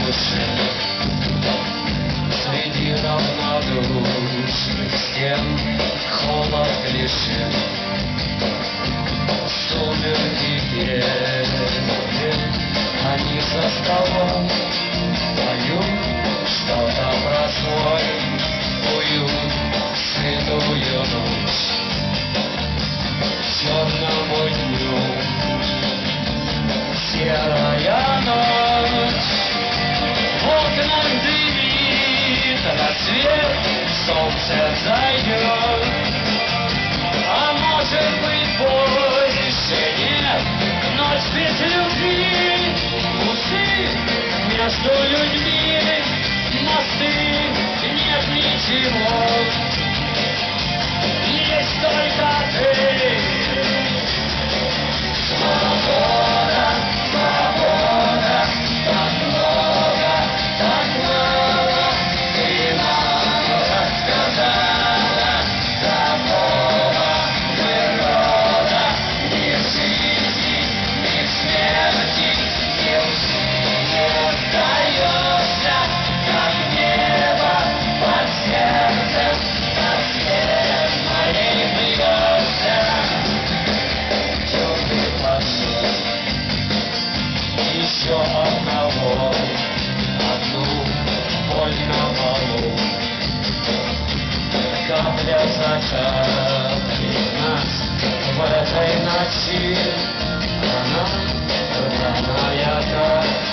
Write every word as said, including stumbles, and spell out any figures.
душе среди равнодушных стен холод клише. Сумерки пели, они за столом поют что-то про свой уют, сытую ночь черному дню. Серая ночь, в окнах дымит рассвет, солнце зайдет, а может быть больше нет. Ночь без любви, усы между людьми, мосты, нет ничего, есть только ты. Свобода, свобода, так много, так мало, ты мало сказала. Такого природа ни в жизни, ни в смерти, ни в жизни остается, как небо под сердцем, как свет моей придется. Еще одного, одну боль на полу, капля за каплей нас в этой ночи, она родная как